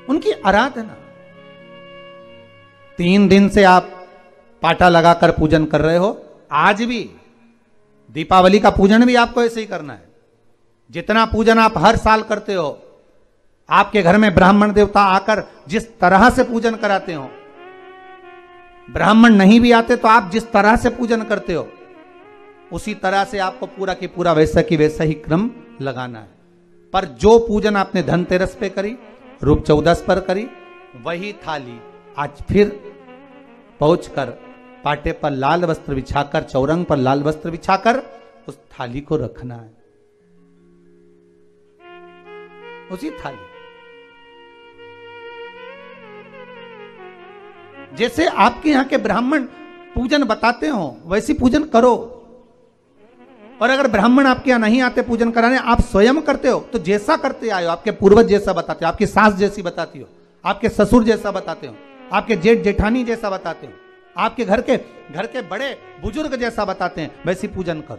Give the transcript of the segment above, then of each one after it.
उनकी आराधना। 3 दिन से आप पाटा लगाकर पूजन कर रहे हो, आज भी दीपावली का पूजन भी आपको ऐसे ही करना है। जितना पूजन आप हर साल करते हो, आपके घर में ब्राह्मण देवता आकर जिस तरह से पूजन कराते हो, ब्राह्मण नहीं भी आते तो आप जिस तरह से पूजन करते हो, उसी तरह से आपको पूरा की पूरा वैसा की वैसा ही क्रम लगाना है। पर जो पूजन आपने धनतेरस पे करी, रूप चौदस पर करी, वही थाली आज फिर पहुंचकर पाटे पर लाल वस्त्र बिछाकर, चौरंग पर लाल वस्त्र बिछाकर उस थाली को रखना है, उसी थाली। जैसे आपके यहां के ब्राह्मण पूजन बताते हो वैसी पूजन करो। और अगर ब्राह्मण आपके यहां नहीं आते पूजन कराने, आप स्वयं करते हो, तो जैसा करते आए हो, आपके पूर्वज जैसा बताते हो, आपकी सास जैसी बताती हो, आपके ससुर जैसा बताते हो, आपके जेठ जेठानी जैसा बताते हो, आपके घर के बड़े बुजुर्ग जैसा बताते हैं, वैसी पूजन करो।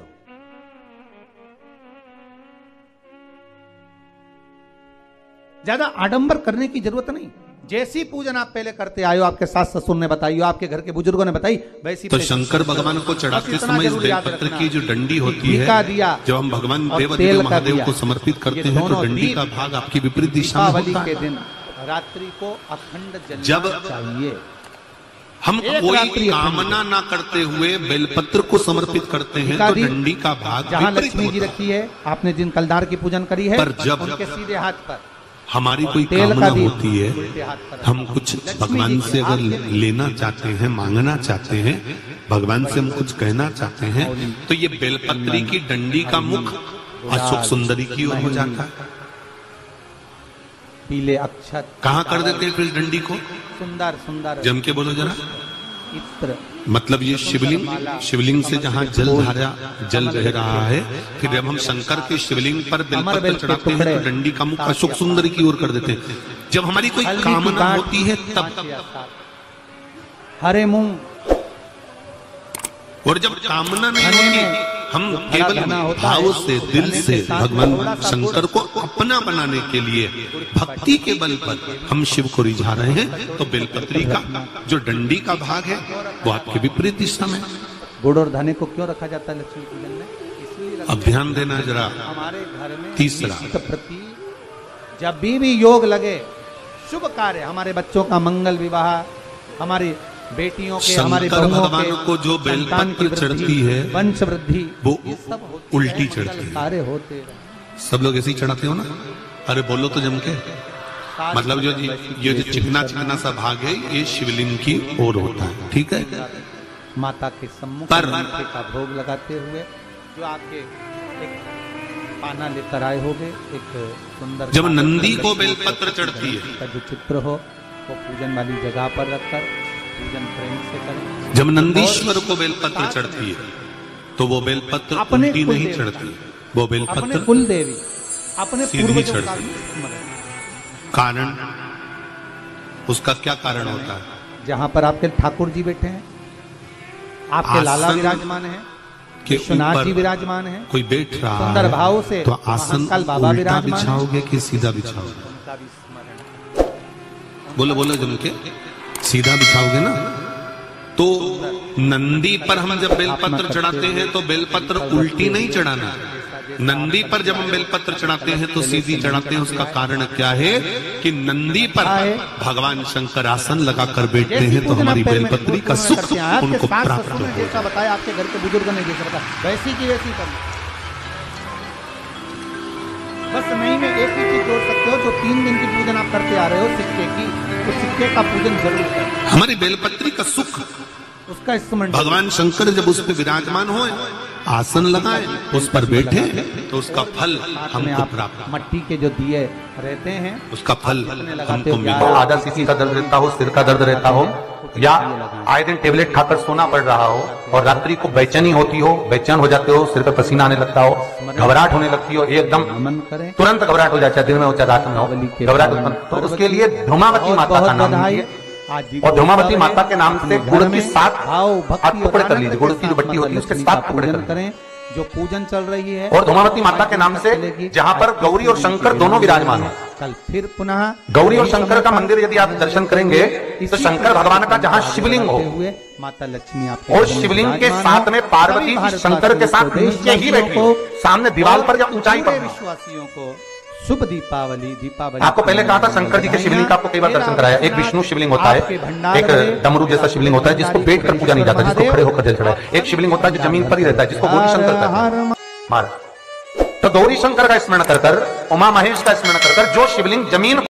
ज्यादा आडंबर करने की जरूरत नहीं। जैसी पूजन आप पहले करते आए हो, आपके सास ससुर ने बताई हो, आपके घर के बुजुर्गों ने बताई, वैसी। तो शंकर भगवान को चढ़ाते समय इस बेलपत्र की जो डंडी होती है, जब हम भगवान देव महादेव को समर्पित करते हैं, तो डंडी का भाग आपकी विपरीत दिशा में होता है। के दिन रात्रि को अखंड जब चाहिए। हम कोई कामना ना करते हुए बेलपत्र को समर्पित करते हैं, तो डंडी का भाग जहाँ लक्ष्मी जी रखी है, आपने जिन कलदार की पूजन करी है, पर जब उनके सीधे हाथ पर हमारी कोई कामना होती है, हम कुछ भगवान से अगर लेना चाहते हैं, मांगना चाहते हैं, भगवान से हम कुछ कहना चाहते हैं, तो ये बेलपत्री की डंडी का मुख अशोक सुंदरी की ओर हो जाता है। पीले अक्षत कहाँ कर देते हैं फिर डंडी को? सुंदर सुंदर जम के बोलो जरा। इत्र, मतलब ये शिवलिंग से जहाँ जल बह रहा है, फिर जब हम शंकर के शिवलिंग पर बेलपत्र चढ़ाते हैं, तो डंडी का मुख अशोक सुंदरी की ओर कर देते हैं। जब हमारी कोई कामना होती है तब हरे मूंग, और जब कामना नहीं होती, हम केवल भाव से, दिल से भगवान शंकर को अपना बनाने के लिए भक्ति के बल पर हम शिव को रिझा रहे हैं, तो बेलपत्री का जो डंडी का भाग है वो आपके विपरीत दिशा में। गुड़ और धने को क्यों रखा जाता है लक्ष्मी पूजन में? इसलिए अब ध्यान देना जरा। हमारे घर में तीसरा, प्रति जब भी योग लगे, शुभ कार्य, हमारे बच्चों का मंगल विवाह, हमारी बेटियों के, हमारे भगवान को जो बेलपत्र चढ़ती है, वंश वृद्धि, वो उल्टी चढ़ती है। कार्य होते सब लोग ऐसे ही चढ़ाते हो ना? अरे बोलो तो जम के। मतलब ये जो चिकना चिकना सा भाग है, ये शिवलिंग की ओर होता है, ठीक है? माता के सम्मुख पर का भोग लगाते हुए जो आपके एक पाना लेकर आए होगे, एक सुंदर, जब नंदी को बेलपत्र चढ़ती है, का जो चित्र हो वो पूजन वाली जगह पर रखकर पूजन प्रेम से करें। जब नंदीश्वर को बेलपत्र चढ़ती है, तो वो बेलपत्र उल्टी नहीं चढ़ती, वो बेलपत्र कुल देवी अपने सीधी चढ़ती। कारण उसका क्या कारण होता है? जहां पर आपके ठाकुर जी बैठे हैं, आपके लाला विराजमान हैं, विश्वनाथ जी विराजमान हैं, कोई बैठ रहा सुंदर है, भाव से तो आसन बाबा उल्टा बिछाओगे कि सीधा बिछाओगे? बोलो बोलो जम के। सीधा बिछाओगे ना? तो नंदी पर हम जब बेलपत्र चढ़ाते हैं, तो बेलपत्र उल्टी नहीं चढ़ाना। नंदी पर जब हम बेलपत्र चढ़ाते हैं तो सीधी चढ़ाते हैं। उसका कारण क्या है कि नंदी पर भगवान शंकर आसन लगाकर बैठते हैं, तो हमारी बेलपत्री का सुख उनको प्राप्त होता है। जैसा बताया आपके घर के बुजुर्गों ने, जैसा बताया वैसी की वैसी करना। बस नहीं में एक ही चीज जोड़ सकते हो, जो 3 दिन की पूजन आप करते आ रहे हो सिक्के की, तो सिक्के का पूजन जरूर करें। हमारी बेलपत्री का सुख, उसका स्मरण, भगवान शंकर जब उस पर विराजमान हो, आसन लगाए, उस पर बैठे, तो उसका फल हमको प्राप्त। मट्टी के जो दिए रहते हैं, उसका फल हमको मिले। आधा सीसी का दर्द रहता हो, सिर का दर्द रहता हो, या आए दिन टेबलेट खाकर सोना पड़ रहा हो, और रात्रि को बेचैनी होती हो, बेचैन हो जाते हो, सिर पे पसीना आने लगता हो, घबराहट होने लगती हो, एकदम तुरंत घबराहट हो जाती है, दिन में हो चाहे रात में हो, घबराहट उत्पन्न, तो उसके लिए धूमावती माता का नाम लीजिए, और धूमावती माता के नाम से गुड़ की 7 टुकड़े कर लीजिए। गुड़ की जो बट्टी होती है उसके 7 टुकड़े करें। जो पूजन चल रही है और धूमावती माता के नाम से जहां पर गौरी और शंकर दोनों विराजमान है। कल फिर पुनः गौरी और शंकर का मंदिर यदि आप दर्शन करेंगे तो शंकर भगवान का जहां शिवलिंग हो हुए माता लक्ष्मी आपके और शिवलिंग के साथ में पार्वती जी शंकर के साथ नीचे ही बैठी हो, सामने दीवार पर या ऊंचाई पर। विश्वासियों को शुभ दीपावली। आपको पहले कहा था शंकर जी के शिवलिंग का आपको कई बार दर्शन कराया। एक विष्णु शिवलिंग होता है, एक डमरू जैसा शिवलिंग होता है जिसको बैठ कर पूजा नहीं जाता, जिसको खड़े होकर जल चढ़ाए। एक शिवलिंग होता है जो जमीन पर ही रहता है, जिसको गौरी शंकर कहते हैं। तो गौरी शंकर का स्मरण कर उमा महेश का स्मरण कर जो शिवलिंग जमीन